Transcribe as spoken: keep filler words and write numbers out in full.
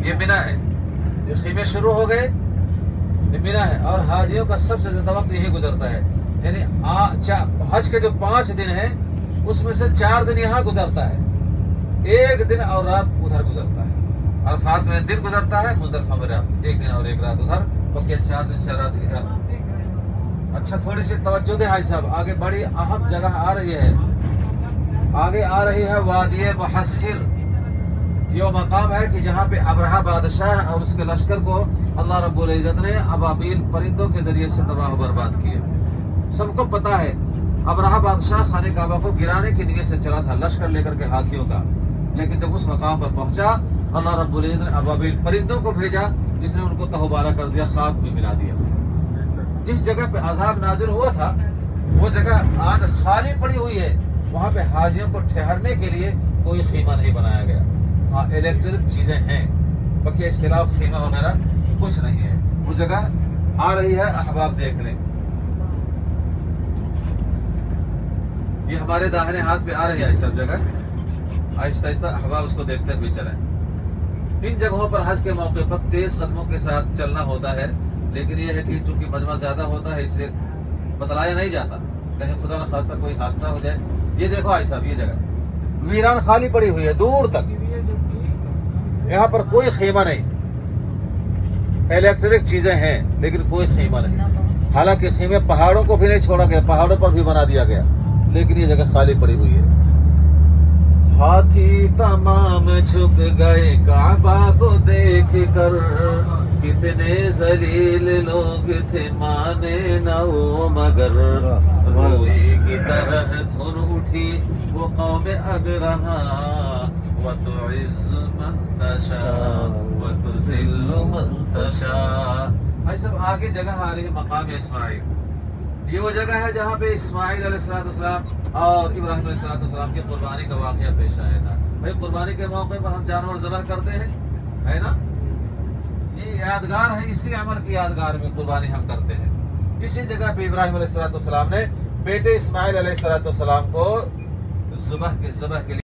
ये मिना है, ये खीमे शुरू हो गए, ये मिना है। और हाजियों का सबसे ज्यादा वक्त यही गुजरता है, यानी हज के जो पांच दिन है उसमें से चार दिन यहाँ गुजरता है, एक दिन और रात उधर गुजरता है। अरफात में दिन गुजरता है, मुजदलिफा में रात, एक दिन और एक रात उधर, बाकी चार दिन चार रात इधर। अच्छा, थोड़ी सी तवज्जो दे हाजी साहब, आगे बड़ी अहम जगह आ रही है, आगे आ रही है वादिये मुहस्सिर। ये मकाम है कि जहाँ पे अबरहा बादशाह और उसके लश्कर को अल्लाह रब्बुल इज्जत ने अबाबील परिंदों के जरिए से तबाह बर्बाद किया। सबको पता है अबरहा बादशाह खाने काबा को गिराने की नीयत से चला था लश्कर लेकर के हाथियों का, लेकिन जब उस मकाम पर पहुंचा अल्लाह रब्बुल इज्जत ने अबाबील परिंदों को भेजा जिसने उनको तहबारा कर दिया, खाक में मिला दिया। जिस जगह पे अजाब नाजिल हुआ था वो जगह आज खाली पड़ी हुई है, वहाँ पे हाजियों को ठहरने के लिए कोई खीमा नहीं बनाया गया। हाँ, इलेक्ट्रिक चीजें हैं, बाकी इसके अलावा खीमा वगैरह कुछ नहीं है। वो जगह आ रही है, अहबाब देख लें, ये हमारे दाहिने हाथ पे आ रही है सब जगह। आहिस्ता आहिस्ता अहबाब उसको देखते हुए चलें। इन जगहों पर हज के मौके पर तेज कदमों के साथ चलना होता है, लेकिन यह है कि चूंकि मजमा ज्यादा होता है इसलिए बतलाया नहीं जाता, कहीं खुदा न खास्ता कोई हादसा हो जाए। ये देखो भाई साहब, ये जगह वीरान खाली पड़ी हुई है दूर तक, यहाँ पर कोई खीमा नहीं, इलेक्ट्रिक चीजें हैं लेकिन कोई खीमा नहीं। हालांकि खीमे पहाड़ों को भी नहीं छोड़ा गया, पहाड़ों पर भी बना दिया गया, लेकिन ये जगह खाली पड़ी हुई है। हाथी तमाम झुक गए काबा को देख कर, कितने जलील लोग थे माने न वो मगर। रोई की तरह धुन उठी वो कौम अबरहा, व तुइज़्ज़ु मन तशा व तुज़िल्लु मन तशा। भाई सब आगे जगह आ रही है मकाम इस्माइल। ये वो जगह है जहाँ पे इस्माइल अलैहिस्सलाम और इब्राहिम अलैहिस्सलाम की कुर्बानी का वाकया पेश आया था। भाई कुर्बानी के मौके पर हम जानवर ज़बह करते हैं, है ना, ये यादगार है, इसी अमल की यादगार में कुर्बानी हम करते हैं। इसी जगह पे इब्राहिम अलैहिस्सलाम ने बेटे इस्माइल अलैहिस्सलाम को ज़बह के ज़बह के लिए